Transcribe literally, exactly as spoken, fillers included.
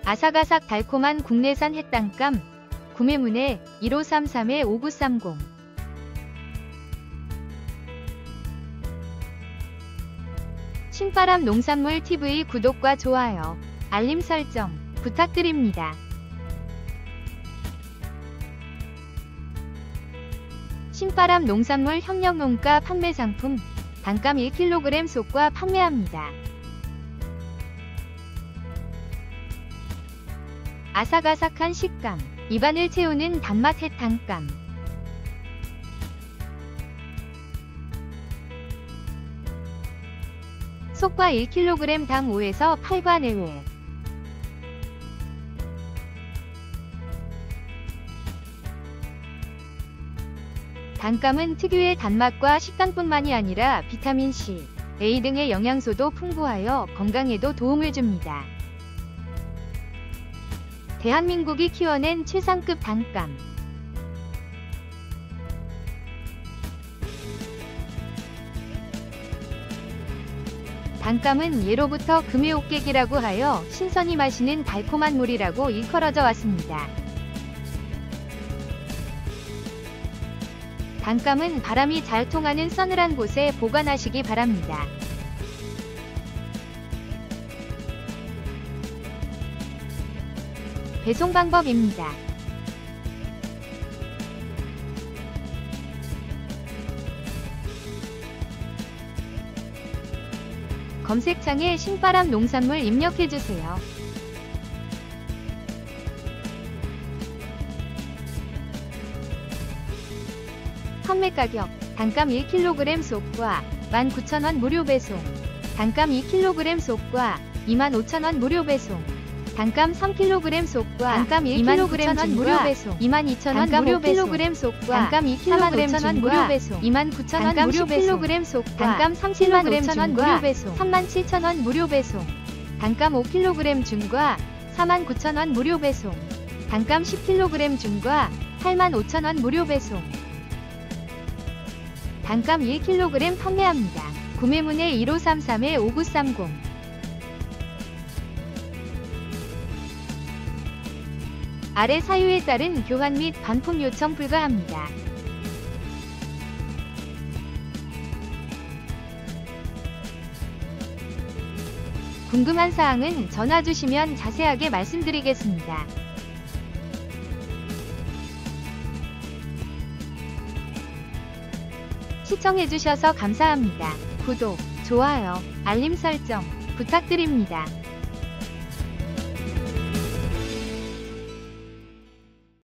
아삭아삭 달콤한 국내산 햇담감. 구매 문의 일오삼삼 오구삼공. 신바람 농산물 티비 구독과 좋아요, 알림 설정 부탁드립니다. 신바람 농산물 협력농가 판매 상품. 단감 일 킬로그램 속과 판매합니다. 아삭아삭한 식감, 입안을 채우는 단맛 햇담감. 속과 일 킬로그램 당 오에서 팔 과 내외. 단감은 특유의 단맛과 식감뿐만이 아니라 비타민C, 에이 등의 영양소도 풍부하여 건강에도 도움을 줍니다. 대한민국이 키워낸 최상급 단감. 단감은 예로부터 금의 옥객이라고 하여 신선히 마시는 달콤한 물이라고 일컬어져 왔습니다. 단감은 바람이 잘 통하는 서늘한 곳에 보관하시기 바랍니다. 배송 방법입니다. 검색창에 신바람 농산물 입력해주세요. 판매가격, 단감 일 킬로그램 속과 만 구천 원 무료 배송, 단감 이 킬로그램 속과 이만 오천 원 무료 배송, 단감 삼 킬로그램 속과 단감 일 킬로그램 원 무료 배송, 이만 이천 원 무료 배송, 속과 단감 이 킬로그램 원 무료 배송, 이만 구천 원 무료 배송, 속과 단감 삼 킬로그램 원 무료 배송, 삼만 칠천 원 무료 배송, 단감 오 킬로그램 중과 사만 구천 원 무료 배송, 단감 십 킬로그램 중과 팔만 오천 원 무료 배송. 단감 일 킬로그램 판매합니다. 구매 문의 일오삼삼 오구삼공. 아래 사유에 따른 교환 및 반품 요청 불가합니다. 궁금한 사항은 전화 주시면 자세하게 말씀드리겠습니다. 시청해주셔서 감사합니다. 구독, 좋아요, 알림 설정 부탁드립니다.